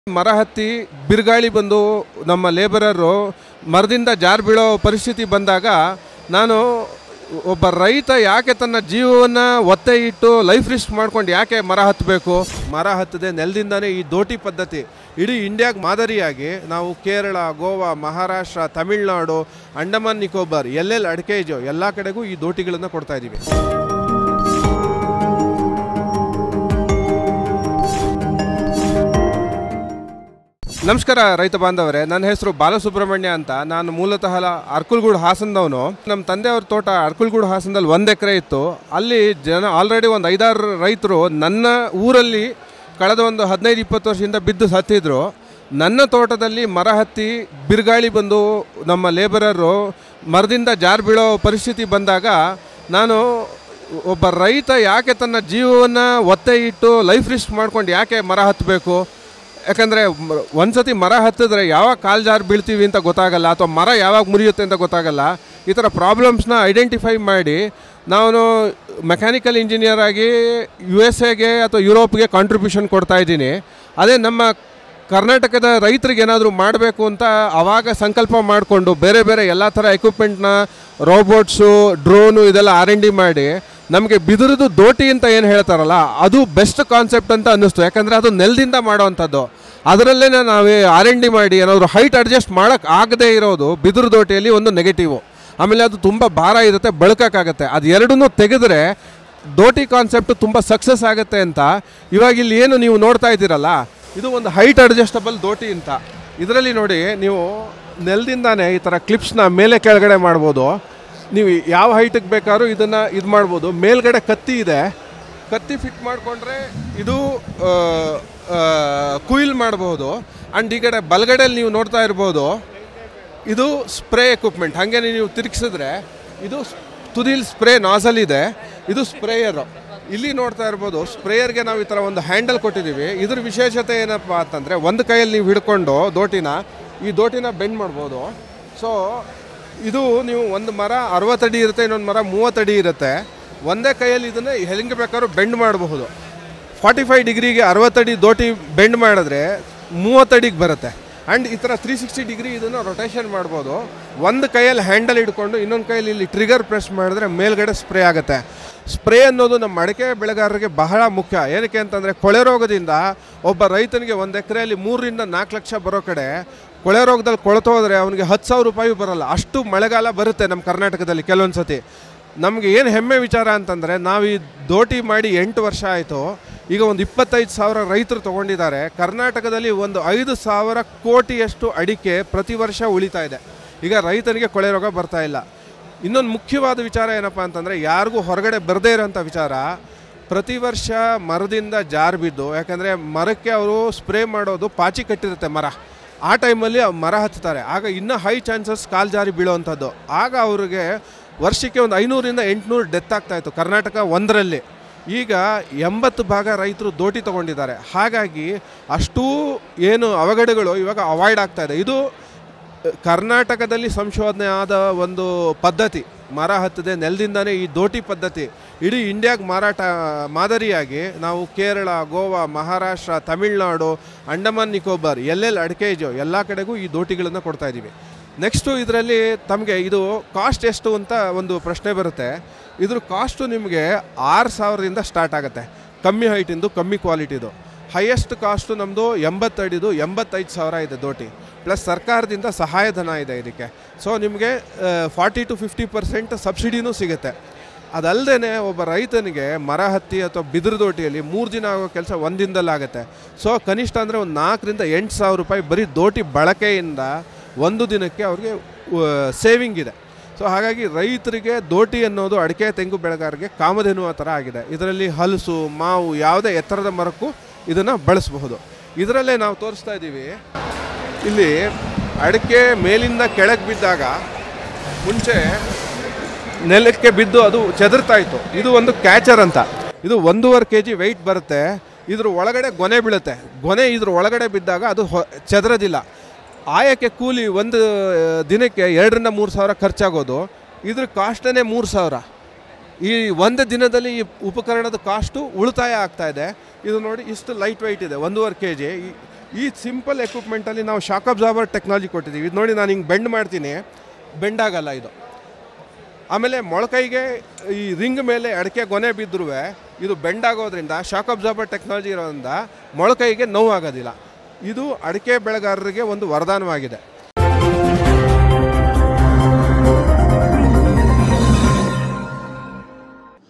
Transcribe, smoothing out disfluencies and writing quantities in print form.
ಮರ ಹತ್ತಿ ಬಿರುಗಾಳಿ ಬಂದು ನಮ್ಮ ಲೇಬರರು ಮರದಿಂದ ಜಾರು ಬೀಳೋ ಪರಿಸ್ಥಿತಿ ಬಂದಾಗ ನಾನು ಒಬ್ಬ ರೈತ ಯಾಕೆ ತನ್ನ ಜೀವವನ್ನು ಒತ್ತೆ ಇಟ್ಟು ಲೈಫ್ ರಿಸ್ಕ್ ಮಾಡ್ಕೊಂಡು ಯಾಕೆ ಮರ ಹತ್ತಬೇಕು? ಮರ ಹತ್ತದೆ ನೆಲದಿಂದನೇ ಈ ದೋಟಿ ಪದ್ಧತಿ ಇಡೀ ಇಂಡಿಯಾಗೆ ಮಾದರಿಯಾಗಿ ನಾವು ಕೇರಳ, ಗೋವಾ, ಮಹಾರಾಷ್ಟ್ರ, ತಮಿಳುನಾಡು, ಅಂಡಮಾನ್ ನಿಕೋಬಾರ್ ಎಲ್ಲೆಲ್ಲಿ ಅಡಿಕೆ ಇದೆಯೋ ಎಲ್ಲ ಕಡೆಗೂ ಈ ದೋಟಿಗಳನ್ನು ಕೊಡ್ತಾ ಇದ್ದೀವಿ. ನಮಸ್ಕಾರ ರೈತ ಬಾಂಧವರೇ, ನನ್ನ ಹೆಸರು ಬಾಲಸುಬ್ರಹ್ಮಣ್ಯ ಅಂತ. ನಾನು ಮೂಲತಃ ಅರ್ಕಲ್ಗೂಡು ಹಾಸನದವನು. ನಮ್ಮ ತಂದೆಯವ್ರ ತೋಟ ಅರ್ಕಲ್ಗೂಡು ಹಾಸನದಲ್ಲಿ 1 ಎಕರೆ ಇತ್ತು. ಅಲ್ಲಿ ಆಲ್ರೆಡಿ ಒಂದು 5-6 ರೈತರು ನನ್ನ ಊರಲ್ಲಿ ಕಳೆದ ಒಂದು 15-20 ವರ್ಷದಿಂದ ಬಿದ್ದು ಸತ್ತಿದ್ರು. ನನ್ನ ತೋಟದಲ್ಲಿ ಮರ ಹತ್ತಿ ಬಿರುಗಾಳಿ ಬಂದು ನಮ್ಮ ಲೇಬರರು ಮರದಿಂದ ಜಾರು ಬೀಳೋ ಪರಿಸ್ಥಿತಿ ಬಂದಾಗ ನಾನು ಒಬ್ಬ ರೈತ ಯಾಕೆ ತನ್ನ ಜೀವವನ್ನು ಒತ್ತೆ ಇಟ್ಟು ಲೈಫ್ ರಿಸ್ಕ್ ಮಾಡ್ಕೊಂಡು ಯಾಕೆ ಮರ ಹತ್ತಬೇಕು? ಯಾಕಂದರೆ ಒಂದು ಸತಿ ಮರ ಹತ್ತಿದ್ರೆ ಯಾವಾಗ ಕಾಲು ಜಾರು ಬೀಳ್ತೀವಿ ಅಂತ ಗೊತ್ತಾಗಲ್ಲ, ಅಥವಾ ಮರ ಯಾವಾಗ ಮುರಿಯುತ್ತೆ ಅಂತ ಗೊತ್ತಾಗಲ್ಲ. ಈ ಥರ ಪ್ರಾಬ್ಲಮ್ಸ್ನ ಐಡೆಂಟಿಫೈ ಮಾಡಿ ನಾನು ಮೆಕ್ಯಾನಿಕಲ್ ಇಂಜಿನಿಯರ್ ಆಗಿ USA ಅಥವಾ ಯುರೋಪ್ಗೆ ಕಾಂಟ್ರಿಬ್ಯೂಷನ್ ಕೊಡ್ತಾಯಿದ್ದೀನಿ. ಅದೇ ನಮ್ಮ ಕರ್ನಾಟಕದ ರೈತರಿಗೆ ಏನಾದರೂ ಮಾಡಬೇಕು ಅಂತ ಆವಾಗ ಸಂಕಲ್ಪ ಮಾಡಿಕೊಂಡು ಬೇರೆ ಬೇರೆ ಎಲ್ಲ ಥರ ಎಕ್ವಿಪ್ಮೆಂಟ್ನ, ರೋಬೋಟ್ಸು, ಡ್ರೋನು ಇದೆಲ್ಲ R&D ಮಾಡಿ ನಮಗೆ ಬಿದಿರದು ದೋಟಿ ಅಂತ ಏನು ಹೇಳ್ತಾರಲ್ಲ ಅದು ಬೆಸ್ಟ್ ಕಾನ್ಸೆಪ್ಟ್ ಅಂತ ಅನ್ನಿಸ್ತು. ಯಾಕಂದರೆ ಅದು ನೆಲದಿಂದ ಮಾಡೋವಂಥದ್ದು. ಅದರಲ್ಲೇ ನಾವು R&D ಮಾಡಿ ಏನಾದರೂ ಹೈಟ್ ಅಡ್ಜಸ್ಟ್ ಮಾಡೋಕ್ಕೆ ಆಗದೇ ಇರೋದು ಬಿದಿರು ದೋಟಿಯಲ್ಲಿ ಒಂದು ನೆಗೆಟಿವು. ಆಮೇಲೆ ಅದು ತುಂಬ ಭಾರ ಇರುತ್ತೆ, ಬಳಕೋಕ್ಕಾಗತ್ತೆ. ಅದು ಎರಡನ್ನೂ ತೆಗೆದ್ರೆ ದೋಟಿ ಕಾನ್ಸೆಪ್ಟು ತುಂಬ ಸಕ್ಸಸ್ ಆಗುತ್ತೆ ಅಂತ ಇವಾಗ ಇಲ್ಲಿ ಏನು ನೀವು ನೋಡ್ತಾ ಇದ್ದೀರಲ್ಲ, ಇದು ಒಂದು ಹೈಟ್ ಅಡ್ಜಸ್ಟಬಲ್ ದೋಟಿ ಅಂತ. ಇದರಲ್ಲಿ ನೋಡಿ, ನೀವು ನೆಲದಿಂದಾನೇ ಈ ಥರ ಕ್ಲಿಪ್ಸ್ನ ಮೇಲೆ ಕೆಳಗಡೆ ಮಾಡ್ಬೋದು. ನೀವು ಯಾವ ಹೈಟಿಗೆ ಬೇಕಾದ್ರೂ ಇದನ್ನು ಇದು ಮಾಡ್ಬೋದು. ಮೇಲ್ಗಡೆ ಕತ್ತಿ ಇದೆ, ಕತ್ತಿ ಫಿಟ್ ಮಾಡಿಕೊಂಡ್ರೆ ಇದು ಕುಯಿಲ್ ಮಾಡ್ಬೋದು. ಆ್ಯಂಡ್ ಈ ಕಡೆ ಬಲಗಡೆಯಲ್ಲಿ ನೀವು ನೋಡ್ತಾ ಇರ್ಬೋದು, ಇದು ಸ್ಪ್ರೇ ಎಕ್ವಿಪ್ಮೆಂಟ್. ಹಾಗೆ ನೀವು ತಿರುಗಿಸಿದ್ರೆ ಇದು ತುದಿಲ್ ಸ್ಪ್ರೇ ನಾಸಲ್ ಇದೆ, ಇದು ಸ್ಪ್ರೇಯರು. ಇಲ್ಲಿ ನೋಡ್ತಾ ಇರ್ಬೋದು, ಸ್ಪ್ರೇಯರ್ಗೆ ನಾವು ಈ ಥರ ಒಂದು ಹ್ಯಾಂಡಲ್ ಕೊಟ್ಟಿದ್ದೀವಿ. ಇದ್ರ ವಿಶೇಷತೆ ಏನಪ್ಪ ಅಂತಂದರೆ, ಒಂದು ಕೈಯಲ್ಲಿ ನೀವು ಹಿಡ್ಕೊಂಡು ಈ ದೋಟಿನ ಬೆಂಡ್ ಮಾಡ್ಬೋದು. ಸೊ ಇದು ನೀವು ಒಂದು ಮರ 60 ಅಡಿ ಇರುತ್ತೆ, ಇನ್ನೊಂದು ಮರ 30 ಅಡಿ ಇರುತ್ತೆ. ಒಂದೇ ಕೈಯಲ್ಲಿ ಇದನ್ನು ಹೆಂಗೆ ಬೇಕಾದ್ರೂ ಬೆಂಡ್ ಮಾಡಬಹುದು. 45 ಡಿಗ್ರಿಗೆ 60 ಅಡಿ ದೋಟಿ ಬೆಂಡ್ ಮಾಡಿದ್ರೆ 30 ಅಡಿಗೆ ಬರುತ್ತೆ. ಆ್ಯಂಡ್ ಈ ಥರ 360 ಡಿಗ್ರಿ ಇದನ್ನು ರೊಟೇಷನ್ ಮಾಡ್ಬೋದು. ಒಂದು ಕೈಯಲ್ಲಿ ಹ್ಯಾಂಡಲ್ ಹಿಡ್ಕೊಂಡು ಇನ್ನೊಂದು ಕೈಯಲ್ಲಿ ಇಲ್ಲಿ ಟ್ರಿಗರ್ ಪ್ರೆಸ್ ಮಾಡಿದ್ರೆ ಮೇಲ್ಗಡೆ ಸ್ಪ್ರೇ ಆಗುತ್ತೆ. ಸ್ಪ್ರೇ ಅನ್ನೋದು ನಮ್ಮ ಅಡಿಕೆ ಬೆಳೆಗಾರರಿಗೆ ಬಹಳ ಮುಖ್ಯ. ಏನಕ್ಕೆ ಅಂತಂದರೆ, ಕೊಳೆ ರೋಗದಿಂದ ಒಬ್ಬ ರೈತನಿಗೆ 1 ಎಕರೆಯಲ್ಲಿ 3-4 ಲಕ್ಷ ಬರೋ ಕಡೆ ಕೊಳೆ ರೋಗದಲ್ಲಿ ಕೊಳ್ತೋದ್ರೆ ಅವನಿಗೆ 10,000 ರೂಪಾಯಿ ಬರೋಲ್ಲ. ಅಷ್ಟು ಮಳೆಗಾಲ ಬರುತ್ತೆ ನಮ್ಮ ಕರ್ನಾಟಕದಲ್ಲಿ ಕೆಲವೊಂದು ಸತಿ. ನಮಗೆ ಏನು ಹೆಮ್ಮೆ ವಿಚಾರ ಅಂತಂದರೆ, ನಾವು ಈ ದೋಟಿ ಮಾಡಿ 8 ವರ್ಷ ಆಯಿತು. ಈಗ ಒಂದು 25,000 ರೈತರು ತೊಗೊಂಡಿದ್ದಾರೆ. ಕರ್ನಾಟಕದಲ್ಲಿ ಒಂದು 5,000 ಕೋಟಿಯಷ್ಟು ಅಡಿಕೆ ಪ್ರತಿ ವರ್ಷ ಉಳಿತಾ ಇದೆ. ಈಗ ರೈತನಿಗೆ ಕೊಳೆ ರೋಗ ಬರ್ತಾ ಇಲ್ಲ. ಇನ್ನೊಂದು ಮುಖ್ಯವಾದ ವಿಚಾರ ಏನಪ್ಪ ಅಂತಂದರೆ, ಯಾರಿಗೂ ಹೊರಗಡೆ ಬರದೇ ಇರೋಂಥ ವಿಚಾರ, ಪ್ರತಿ ವರ್ಷ ಮರದಿಂದ ಜಾರು ಬಿದ್ದು, ಯಾಕಂದರೆ ಮರಕ್ಕೆ ಅವರು ಸ್ಪ್ರೇ ಮಾಡೋದು ಪಾಚಿ ಕಟ್ಟಿರುತ್ತೆ ಮರ, ಆ ಟೈಮಲ್ಲಿ ಮರ ಹತ್ತಾರೆ. ಆಗ ಇನ್ನೂ ಹೈ ಚಾನ್ಸಸ್ ಕಾಲು ಜಾರಿ ಬೀಳೋವಂಥದ್ದು. ಆಗ ಅವ್ರಿಗೆ ವರ್ಷಕ್ಕೆ ಒಂದು 500-800 ಡೆತ್ ಆಗ್ತಾಯಿತ್ತು ಕರ್ನಾಟಕ ಒಂದರಲ್ಲಿ. ಈಗ 80 ಭಾಗ ರೈತರು ದೋಟಿ ತೊಗೊಂಡಿದ್ದಾರೆ. ಹಾಗಾಗಿ ಅಷ್ಟೂ ಏನು ಅವಘಡಗಳು ಇವಾಗ ಅವಾಯ್ಡ್ ಆಗ್ತಾಯಿದೆ. ಇದು ಕರ್ನಾಟಕದಲ್ಲಿ ಸಂಶೋಧನೆ ಆದ ಒಂದು ಪದ್ಧತಿ. ಮರ ಹತ್ತದೆ ನೆಲದಿಂದನೇ ಈ ದೋಟಿ ಪದ್ಧತಿ ಇಡೀ ಇಂಡಿಯಾಗೆ ಮಾದರಿಯಾಗಿ ನಾವು ಕೇರಳ, ಗೋವಾ, ಮಹಾರಾಷ್ಟ್ರ, ತಮಿಳುನಾಡು, ಅಂಡಮಾನ್ ನಿಕೋಬಾರ್ ಎಲ್ಲೆಲ್ಲಿ ಅಡಿಕೆ ಇದೆಯೋ ಎಲ್ಲ ಕಡೆಗೂ ಈ ದೋಟಿಗಳನ್ನು ಕೊಡ್ತಾ ಇದ್ದೀವಿ. ನೆಕ್ಸ್ಟು ಇದರಲ್ಲಿ ತಮಗೆ ಇದು ಕಾಸ್ಟ್ ಎಷ್ಟು ಅಂತ ಒಂದು ಪ್ರಶ್ನೆ ಬರುತ್ತೆ. ಇದ್ರ ಕಾಸ್ಟು ನಿಮಗೆ 6,000ದಿಂದ ಸ್ಟಾರ್ಟ್ ಆಗುತ್ತೆ. ಕಮ್ಮಿ ಹೈಟಿಂದು, ಕಮ್ಮಿ ಕ್ವಾಲಿಟಿದು. ಹೈಯೆಸ್ಟ್ ಕಾಸ್ಟು ನಮ್ಮದು 80 ಅಡಿದು 85,000 ಇದೆ ದೋಟಿ. ಪ್ಲಸ್ ಸರ್ಕಾರದಿಂದ ಸಹಾಯಧನ ಇದೆ ಇದಕ್ಕೆ. ಸೊ ನಿಮಗೆ 40-50% ಸಬ್ಸಿಡಿನೂ ಸಿಗುತ್ತೆ. ಅದಲ್ಲದೆ ಒಬ್ಬ ರೈತನಿಗೆ ಮರ ಹತ್ತಿ ಅಥವಾ ಬಿದಿರು ದೋಟಿಯಲ್ಲಿ 3 ದಿನ ಆಗೋ ಕೆಲಸ 1 ದಿನದಲ್ಲಾಗುತ್ತೆ. ಸೊ ಕನಿಷ್ಠ ಅಂದರೆ ಒಂದು 4,000-8,000 ರೂಪಾಯಿ ಬರೀ ದೋಟಿ ಬಳಕೆಯಿಂದ ಒಂದು ದಿನಕ್ಕೆ ಅವ್ರಿಗೆ ಸೇವಿಂಗ್ ಇದೆ. ಸೊ ಹಾಗಾಗಿ ರೈತರಿಗೆ ದೋಟಿ ಅನ್ನೋದು ಅಡಿಕೆ, ತೆಂಗು ಬೆಳೆಗಾರರಿಗೆ ಕಾಮಧೇನು ಥರ ಆಗಿದೆ. ಇದರಲ್ಲಿ ಹಲಸು, ಮಾವು, ಯಾವುದೇ ಎತ್ತರದ ಮರಕ್ಕೂ ಇದನ್ನು ಬಳಸಬಹುದು. ಇದರಲ್ಲೇ ನಾವು ತೋರಿಸ್ತಾ ಇದ್ದೀವಿ, ಇಲ್ಲಿ ಅಡಿಕೆ ಮೇಲಿಂದ ಕೆಳಗೆ ಬಿದ್ದಾಗ ಮುಂಚೆ ನೆಲಕ್ಕೆ ಬಿದ್ದು ಅದು ಚೆದರ್ತಾ ಇತ್ತು. ಇದು ಒಂದು ಕ್ಯಾಚರ್ ಅಂತ. ಇದು 1.5 kg ವೆಯ್ಟ್ ಬರುತ್ತೆ. ಇದ್ರ ಒಳಗಡೆ ಗೊನೆ ಬೀಳುತ್ತೆ. ಗೊನೆ ಇದ್ರ ಒಳಗಡೆ ಬಿದ್ದಾಗ ಅದು ಚೆದರೋದಿಲ್ಲ. ಆಯಕ್ಕೆ ಕೂಲಿ ಒಂದು ದಿನಕ್ಕೆ 2,000-3 ಸಾವಿರ ಖರ್ಚಾಗೋದು. ಇದ್ರ ಕಾಸ್ಟೇ 3,000. ಈ ಒಂದು ದಿನದಲ್ಲಿ ಈ ಉಪಕರಣದ ಕಾಸ್ಟು ಉಳಿತಾಯ ಆಗ್ತಾ ಇದೆ. ಇದು ನೋಡಿ, ಇಷ್ಟು ಲೈಟ್ ವೆಯ್ಟ್ ಇದೆ, 1.5 kg. ಈ ಸಿಂಪಲ್ ಎಕ್ವಿಪ್ಮೆಂಟಲ್ಲಿ ನಾವು ಶಾಕ್ ಅಬ್ಸಾರ್ಬರ್ ಟೆಕ್ನಾಲಜಿ ಕೊಟ್ಟಿದ್ದೀವಿ. ಇದು ನೋಡಿ, ನಾನು ಹಿಂಗೆ ಬೆಂಡ್ ಮಾಡ್ತೀನಿ, ಬೆಂಡ್ ಆಗಲ್ಲ ಇದು. ಆಮೇಲೆ ಮೊಳಕೈಗೆ ಈ ರಿಂಗ್ ಮೇಲೆ ಅಡಿಕೆ ಗೊನೆ ಬಿದ್ದರೂ ಇದು ಬೆಂಡ್ ಆಗೋದ್ರಿಂದ ಶಾಕ್ ಅಬ್ಸಾರ್ಬರ್ ಟೆಕ್ನಾಲಜಿ ಇರೋದ್ರಿಂದ ಮೊಳಕೈಗೆ ನೋವು ಆಗೋದಿಲ್ಲ. ಇದು ಅಡಿಕೆ ಬೆಳೆಗಾರರಿಗೆ ಒಂದು ವರದಾನವಾಗಿದೆ.